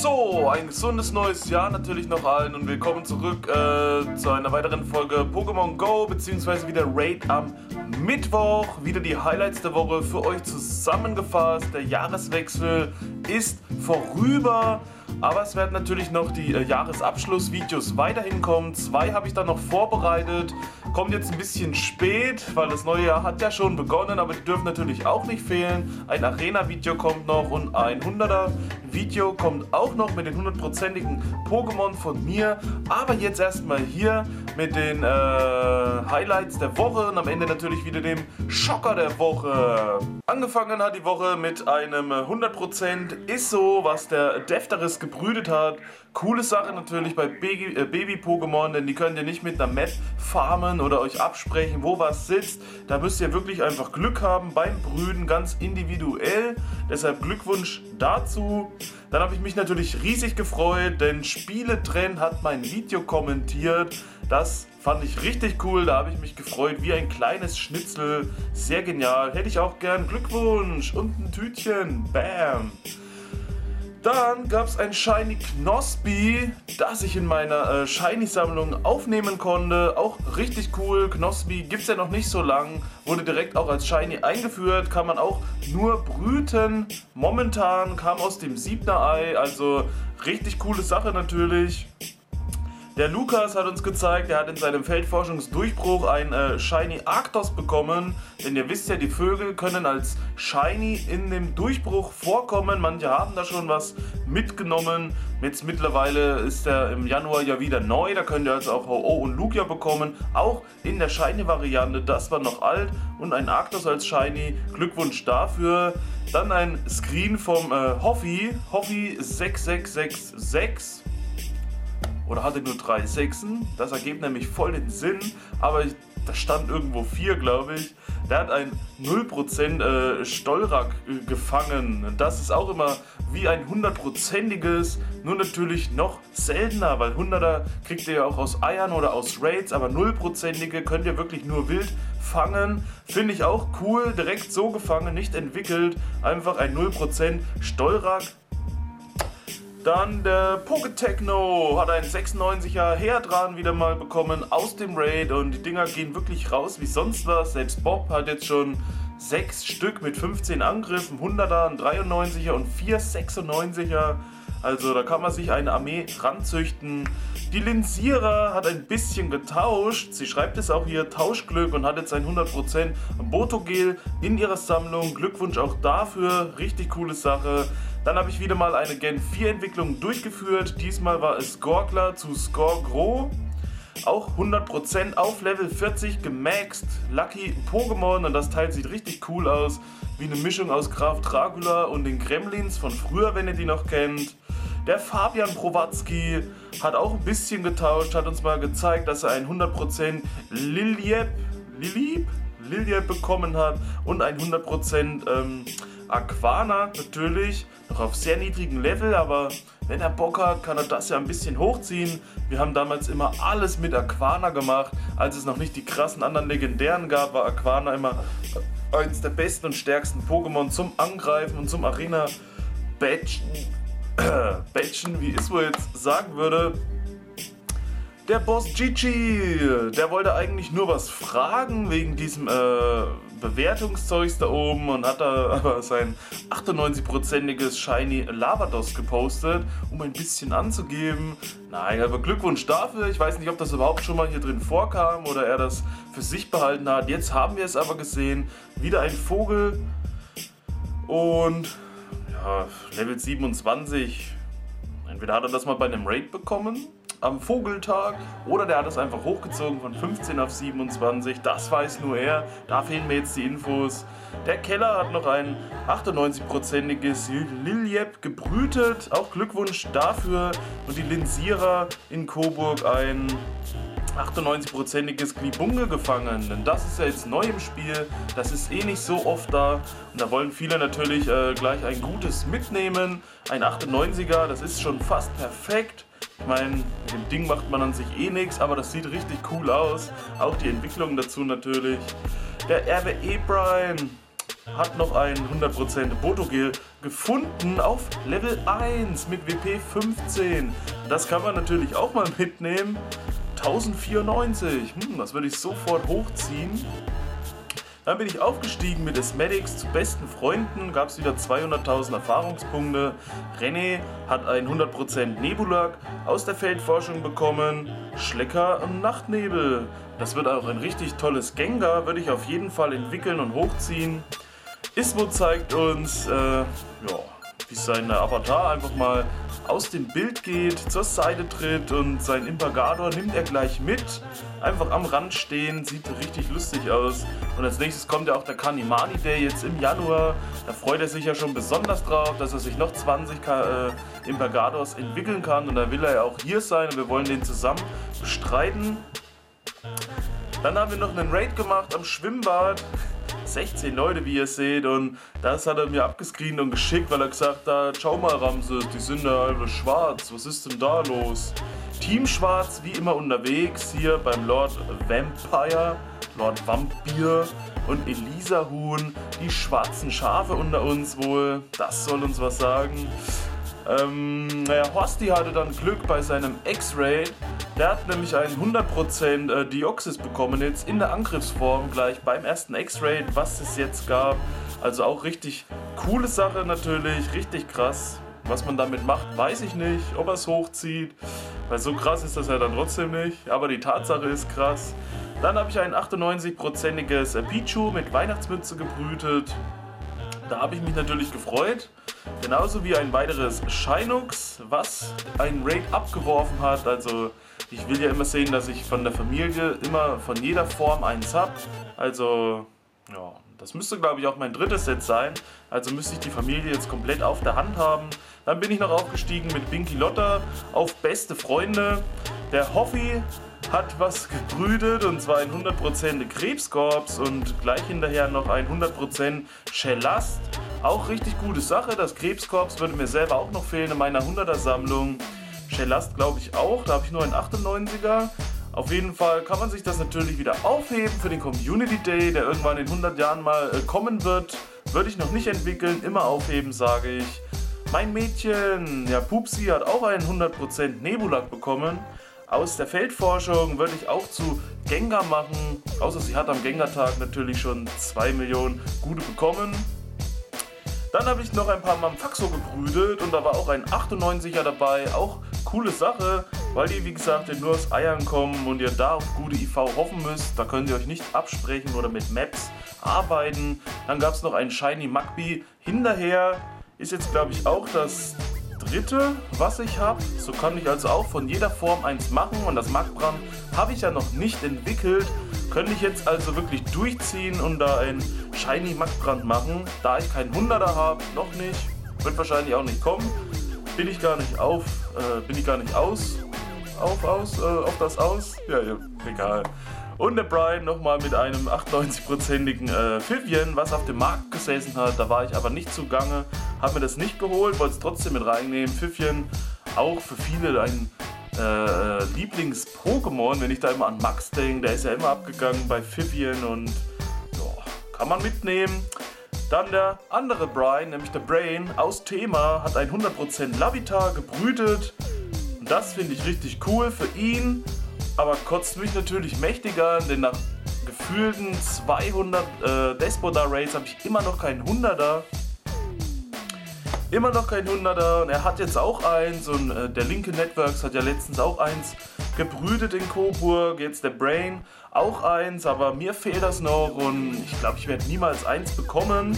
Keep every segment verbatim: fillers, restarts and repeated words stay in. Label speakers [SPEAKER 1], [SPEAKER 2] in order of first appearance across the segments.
[SPEAKER 1] So, ein gesundes neues Jahr natürlich noch allen und willkommen zurück äh, zu einer weiteren Folge Pokémon Go, beziehungsweise wieder Raid am Mittwoch. Wieder die Highlights der Woche für euch zusammengefasst. Der Jahreswechsel ist vorüber, aber es werden natürlich noch die äh, Jahresabschlussvideos weiterhin kommen. Zwei habe ich dann noch vorbereitet. Kommt jetzt ein bisschen spät, weil das neue Jahr hat ja schon begonnen, aber die dürfen natürlich auch nicht fehlen. Ein Arena-Video kommt noch und ein hunderter-Video kommt auch noch mit den hundertprozentigen Pokémon von mir. Aber jetzt erstmal hier mit den äh, Highlights der Woche und am Ende natürlich wieder dem Schocker der Woche. Angefangen hat die Woche mit einem hundert Prozent Isso, was der Defteris gebrütet hat. Coole Sache natürlich bei Baby, äh, Baby-Pokémon, denn die könnt ihr nicht mit einer Map farmen oder euch absprechen, wo was sitzt. Da müsst ihr wirklich einfach Glück haben beim Brüden, ganz individuell. Deshalb Glückwunsch dazu. Dann habe ich mich natürlich riesig gefreut, denn Spieletrend hat mein Video kommentiert. Das fand ich richtig cool, da habe ich mich gefreut wie ein kleines Schnitzel. Sehr genial, hätte ich auch gern. Glückwunsch und ein Tütchen. Bam. Dann gab es ein Shiny Knospi, das ich in meiner äh, Shiny-Sammlung aufnehmen konnte. Auch richtig cool. Knospi gibt es ja noch nicht so lang. Wurde direkt auch als Shiny eingeführt. Kann man auch nur brüten. Momentan kam aus dem Siebner Ei. Also richtig coole Sache natürlich. Der Lukas hat uns gezeigt, er hat in seinem Feldforschungsdurchbruch ein äh, Shiny Arctos bekommen. Denn ihr wisst ja, die Vögel können als Shiny in dem Durchbruch vorkommen. Manche haben da schon was mitgenommen. Jetzt mittlerweile ist er im Januar ja wieder neu. Da könnt ihr also auch Ho-Oh und Lugia bekommen. Auch in der Shiny-Variante, das war noch alt. Und ein Arctos als Shiny. Glückwunsch dafür. Dann ein Screen vom äh, Hoffi. Hoffi sechs sechs sechs sechs. Oder hatte nur drei Sechsen. Das ergibt nämlich voll den Sinn. Aber ich, da stand irgendwo vier, glaube ich. Der hat ein null Prozent äh, Stollrack äh, gefangen. Das ist auch immer wie ein hundertprozentiges, nur natürlich noch seltener, weil hunderter kriegt ihr ja auch aus Eiern oder aus Raids, aber null Prozentige könnt ihr wirklich nur wild fangen. Finde ich auch cool, direkt so gefangen, nicht entwickelt. Einfach ein null Prozent Stollrack. Dann der Poketechno hat einen sechsundneunziger Herdran wieder mal bekommen aus dem Raid und die Dinger gehen wirklich raus wie sonst was. Selbst Bob hat jetzt schon sechs Stück mit fünfzehn Angriffen, hunderter, ein dreiundneunziger und vier sechsundneunziger. Also da kann man sich eine Armee ranzüchten. Die Linsierer hat ein bisschen getauscht. Sie schreibt es auch hier, Tauschglück, und hat jetzt ein hundert Prozent Botogel in ihrer Sammlung. Glückwunsch auch dafür, richtig coole Sache. Dann habe ich wieder mal eine Gen vier Entwicklung durchgeführt. Diesmal war es Gorgler zu Skorgro. Auch hundert Prozent auf Level vierzig gemaxt. Lucky Pokémon, und das Teil sieht richtig cool aus. Wie eine Mischung aus Graf Dracula und den Gremlins von früher, wenn ihr die noch kennt. Der Fabian Prowatzki hat auch ein bisschen getauscht, hat uns mal gezeigt, dass er ein hundert Prozent Liliep, Liliep, Liliep bekommen hat und ein hundert Prozent ähm, Aquana natürlich, noch auf sehr niedrigem Level, aber wenn er Bock hat, kann er das ja ein bisschen hochziehen. Wir haben damals immer alles mit Aquana gemacht, als es noch nicht die krassen anderen Legendären gab, war Aquana immer eins der besten und stärksten Pokémon zum Angreifen und zum Arena Batchen, äh, Batchen, wie Iswo jetzt sagen würde. Der Boss Gigi, der wollte eigentlich nur was fragen wegen diesem äh, Bewertungszeugs da oben und hat da aber sein achtundneunzig-prozentiges Shiny Lavados gepostet, um ein bisschen anzugeben. Nein, aber Glückwunsch dafür. Ich weiß nicht, ob das überhaupt schon mal hier drin vorkam oder er das für sich behalten hat. Jetzt haben wir es aber gesehen. Wieder ein Vogel und ja, Level siebenundzwanzig. Entweder hat er das mal bei einem Raid bekommen am Vogeltag oder der hat es einfach hochgezogen von fünfzehn auf siebenundzwanzig, das weiß nur er, da fehlen mir jetzt die Infos. Der Keller hat noch ein achtundneunzig-prozentiges Liliep gebrütet, auch Glückwunsch dafür, und die Linsierer in Coburg ein achtundneunzig-prozentiges Glibunge gefangen, denn das ist ja jetzt neu im Spiel, das ist eh nicht so oft da und da wollen viele natürlich äh, gleich ein gutes mitnehmen. Ein achtundneunziger, das ist schon fast perfekt. Ich meine, mit dem Ding macht man an sich eh nichts, aber das sieht richtig cool aus. Auch die Entwicklung dazu natürlich. Der R W E Brian hat noch ein hundert Prozent Botogel gefunden auf Level eins mit W P fünfzehn. Das kann man natürlich auch mal mitnehmen. tausendvierundneunzig, hm, das würde ich sofort hochziehen. Dann bin ich aufgestiegen mit Asmedics zu besten Freunden, gab es wieder zweihunderttausend Erfahrungspunkte. René hat ein hundert Prozent Nebulak aus der Feldforschung bekommen. Schlecker im Nachtnebel. Das wird auch ein richtig tolles Gengar, würde ich auf jeden Fall entwickeln und hochziehen. Ismo zeigt uns, äh, ja, wie sein Avatar einfach mal aus dem Bild geht, zur Seite tritt und sein Imperator nimmt er gleich mit. Einfach am Rand stehen, sieht richtig lustig aus. Und als nächstes kommt ja auch der Kanimani Day jetzt im Januar. Da freut er sich ja schon besonders drauf, dass er sich noch zwanzig äh, Imperators entwickeln kann. Und da will er ja auch hier sein und wir wollen den zusammen bestreiten. Dann haben wir noch einen Raid gemacht am Schwimmbad. sechzehn Leute, wie ihr seht, und das hat er mir abgescreent und geschickt, weil er gesagt hat, schau mal Ramses, die sind ja alle schwarz, was ist denn da los? Team Schwarz wie immer unterwegs hier beim Lord Vampire, Lord Vampir und Elisa Huhn, die schwarzen Schafe unter uns wohl, das soll uns was sagen. Ähm, naja, Horsti hatte dann Glück bei seinem X-Raid. Der hat nämlich einen hundert Prozent äh, Deoxys bekommen, jetzt in der Angriffsform gleich beim ersten X-Raid, was es jetzt gab. Also auch richtig coole Sache natürlich, richtig krass. Was man damit macht, weiß ich nicht, ob er es hochzieht, weil so krass ist das ja dann trotzdem nicht, aber die Tatsache ist krass. Dann habe ich ein achtundneunzig prozentiges Pichu mit Weihnachtsmütze gebrütet. Da habe ich mich natürlich gefreut. Genauso wie ein weiteres Shinux, was ein Raid abgeworfen hat. Also ich will ja immer sehen, dass ich von der Familie immer von jeder Form eins habe. Also ja, das müsste glaube ich auch mein drittes Set sein. Also müsste ich die Familie jetzt komplett auf der Hand haben. Dann bin ich noch aufgestiegen mit Binky Lotta auf beste Freunde. Der Hoffi hat was gebrütet und zwar ein hundert Prozent Krebskorps und gleich hinterher noch ein hundert Prozent Schellast. Auch richtig gute Sache, das Krebskorps würde mir selber auch noch fehlen in meiner hunderter Sammlung. Schellast glaube ich auch, da habe ich nur einen achtundneunziger. Auf jeden Fall kann man sich das natürlich wieder aufheben für den Community Day, der irgendwann in hundert Jahren mal äh, kommen wird. Würde ich noch nicht entwickeln, immer aufheben, sage ich. Mein Mädchen, ja Pupsi, hat auch einen hundert Prozent Nebulak bekommen. Aus der Feldforschung würde ich auch zu Gengar machen, außer sie hat am Gengar-Tag natürlich schon zwei Millionen Gute bekommen. Dann habe ich noch ein paar Mamphaxo gebrütet und da war auch ein achtundneunziger dabei, auch coole Sache, weil die wie gesagt nur aus Eiern kommen und ihr da auf gute I V hoffen müsst, da könnt ihr euch nicht absprechen oder mit Maps arbeiten. Dann gab es noch einen Shiny Magby hinterher, ist jetzt glaube ich auch das dritte, was ich habe. So kann ich also auch von jeder Form eins machen und das Magbrand habe ich ja noch nicht entwickelt. Könnte ich jetzt also wirklich durchziehen und da ein Shiny Magbrand machen. Da ich keinen hunderter habe, noch nicht, wird wahrscheinlich auch nicht kommen. Bin ich gar nicht auf, äh, bin ich gar nicht aus, auf, aus, äh, auf das aus? Ja, ja, egal. Und der Brian nochmal mit einem achtundneunzig prozentigen äh, Vivian, was auf dem Markt gesessen hat. Da war ich aber nicht zugange, habe mir das nicht geholt, wollte es trotzdem mit reinnehmen. Vivian, auch für viele ein äh, Lieblings-Pokémon, wenn ich da immer an Max denke, der ist ja immer abgegangen bei Vivian und ja, kann man mitnehmen. Dann der andere Brian, nämlich der Brain aus Thema, hat ein hundert Prozent Lavita gebrütet. Und das finde ich richtig cool für ihn. Aber kotzt mich natürlich mächtig an, denn nach gefühlten zweihundert äh, Despota-Raids habe ich immer noch keinen hunderter. Immer noch kein hunderter und er hat jetzt auch eins und äh, der linke Networks hat ja letztens auch eins gebrütet in Coburg, jetzt der Brain auch eins, aber mir fehlt das noch und ich glaube, ich werde niemals eins bekommen.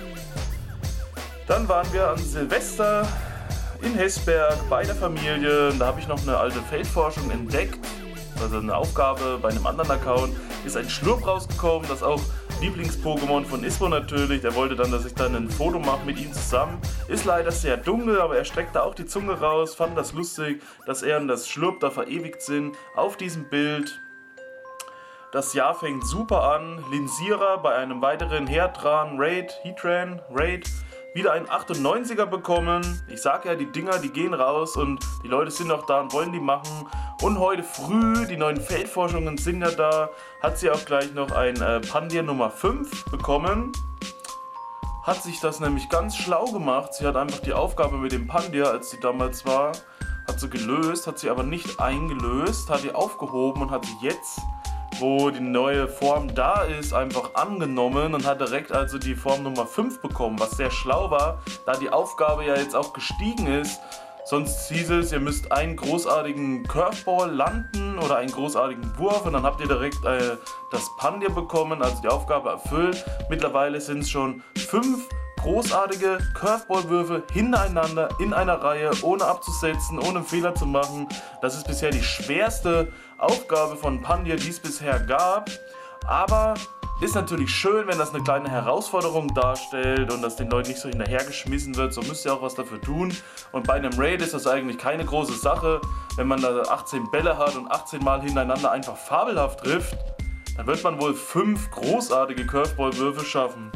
[SPEAKER 1] Dann waren wir an Silvester in Hesberg bei der Familie, da habe ich noch eine alte Feldforschung entdeckt. Also eine Aufgabe bei einem anderen Account, ist ein Schlurp rausgekommen, das auch Lieblings-Pokémon von Ismo natürlich. Der wollte dann, dass ich dann ein Foto mache mit ihm zusammen. Ist leider sehr dunkel, aber er streckte auch die Zunge raus, fand das lustig, dass er und das Schlurp da verewigt sind auf diesem Bild. Das Jahr fängt super an. Linsierer bei einem weiteren Heatran Raid, Heatran Raid, wieder einen achtundneunziger bekommen. Ich sag ja, die Dinger, die gehen raus und die Leute sind noch da und wollen die machen. Und heute früh, die neuen Feldforschungen sind ja da, hat sie auch gleich noch ein äh, Pandir Nummer fünf bekommen. hat sich das nämlich ganz schlau gemacht. Sie hat einfach die Aufgabe mit dem Pandia, als sie damals war, hat sie gelöst, hat sie aber nicht eingelöst, hat die aufgehoben und hat sie jetzt, wo die neue Form da ist, einfach angenommen und hat direkt also die Form Nummer fünf bekommen, was sehr schlau war, da die Aufgabe ja jetzt auch gestiegen ist. Sonst hieß es, ihr müsst einen großartigen Curveball landen oder einen großartigen Wurf und dann habt ihr direkt äh, das Pandia bekommen, also die Aufgabe erfüllt. Mittlerweile sind es schon fünf großartige Curveball-Würfe hintereinander in einer Reihe, ohne abzusetzen, ohne einen Fehler zu machen. Das ist bisher die schwerste Aufgabe von Pandia, die es bisher gab. Aber ist natürlich schön, wenn das eine kleine Herausforderung darstellt und dass den Leuten nicht so hinterhergeschmissen wird. So müsst ihr auch was dafür tun. Und bei einem Raid ist das eigentlich keine große Sache. Wenn man da achtzehn Bälle hat und achtzehn Mal hintereinander einfach fabelhaft trifft, dann wird man wohl fünf großartige Curveball-Würfe schaffen.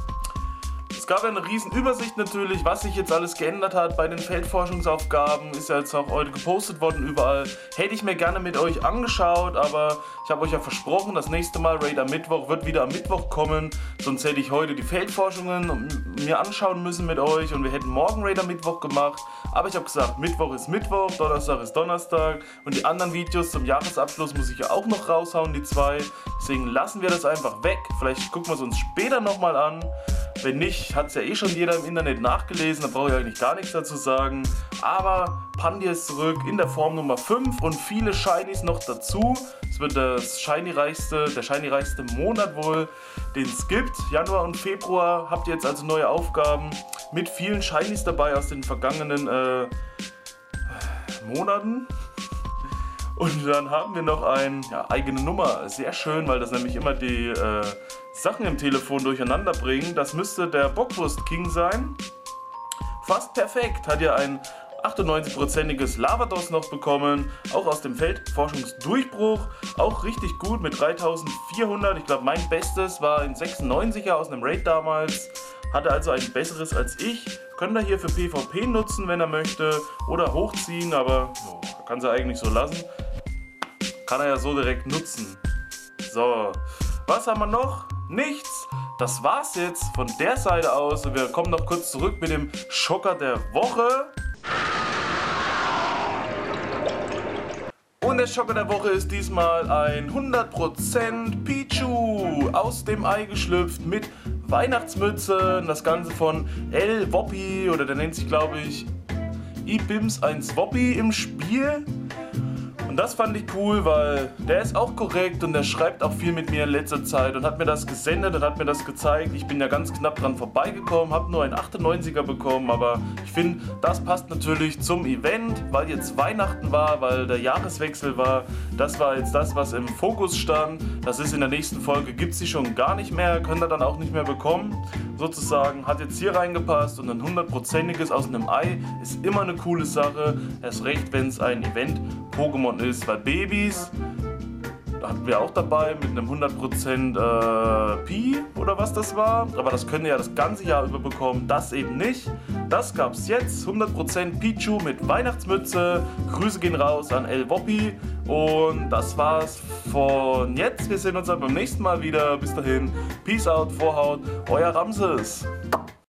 [SPEAKER 1] Es gab ja eine riesen Übersicht natürlich, was sich jetzt alles geändert hat bei den Feldforschungsaufgaben. Ist ja jetzt auch heute gepostet worden überall. Hätte ich mir gerne mit euch angeschaut, aber ich habe euch ja versprochen, das nächste Mal Raid am Mittwoch wird wieder am Mittwoch kommen. Sonst hätte ich heute die Feldforschungen mir anschauen müssen mit euch und wir hätten morgen Raid am Mittwoch gemacht. Aber ich habe gesagt, Mittwoch ist Mittwoch, Donnerstag ist Donnerstag und die anderen Videos zum Jahresabschluss muss ich ja auch noch raushauen, die zwei. Deswegen lassen wir das einfach weg. Vielleicht gucken wir es uns später nochmal an. Wenn nicht, hat es ja eh schon jeder im Internet nachgelesen, da brauche ich eigentlich gar nichts dazu sagen. Aber Pandia ist zurück in der Form Nummer fünf und viele Shinies noch dazu. Es wird das Shiny-reichste, der Shiny-reichste Monat wohl, den es gibt. Januar und Februar habt ihr jetzt also neue Aufgaben mit vielen Shinies dabei aus den vergangenen äh, Monaten. Und dann haben wir noch eine ja, eigene Nummer. Sehr schön, weil das nämlich immer die äh, Sachen im Telefon durcheinander bringen. Das müsste der Bockwurst King sein. Fast perfekt. Hat ja ein achtundneunzig-prozentiges Lavados noch bekommen. Auch aus dem Feldforschungsdurchbruch. Auch richtig gut mit dreitausendvierhundert. Ich glaube, mein Bestes war ein sechsundneunziger aus einem Raid damals. Hatte also ein besseres als ich. Könnt ihr hier für PvP nutzen, wenn er möchte. Oder hochziehen, aber oh, kann sie eigentlich so lassen. Kann er ja so direkt nutzen. So, was haben wir noch? Nichts. Das war's jetzt von der Seite aus. Wir kommen noch kurz zurück mit dem Schocker der Woche. Und der Schocker der Woche ist diesmal ein hundert Prozent Pichu aus dem Ei geschlüpft mit Weihnachtsmütze. Das Ganze von El Woppi, oder der nennt sich glaube ich Ibims eins Woppi im Spiel. Und das fand ich cool, weil der ist auch korrekt und der schreibt auch viel mit mir in letzter Zeit und hat mir das gesendet und hat mir das gezeigt. Ich bin ja ganz knapp dran vorbeigekommen, habe nur einen achtundneunziger bekommen, aber ich finde, das passt natürlich zum Event, weil jetzt Weihnachten war, weil der Jahreswechsel war. Das war jetzt das, was im Fokus stand. Das ist in der nächsten Folge, gibt es die schon gar nicht mehr, könnt ihr dann auch nicht mehr bekommen. Sozusagen hat jetzt hier reingepasst und ein hundertprozentiges aus einem Ei ist immer eine coole Sache. Erst recht, wenn es ein Event-Pokémon ist, weil Babys, da hatten wir auch dabei mit einem hundert Prozent äh, Pi oder was das war, aber das könnt ihr ja das ganze Jahr über bekommen, das eben nicht. Das gab's jetzt, hundert Prozent Pichu mit Weihnachtsmütze, Grüße gehen raus an El Woppi und das war's von jetzt. Wir sehen uns dann beim nächsten Mal wieder, bis dahin, Peace out, Vorhaut, euer Ramses.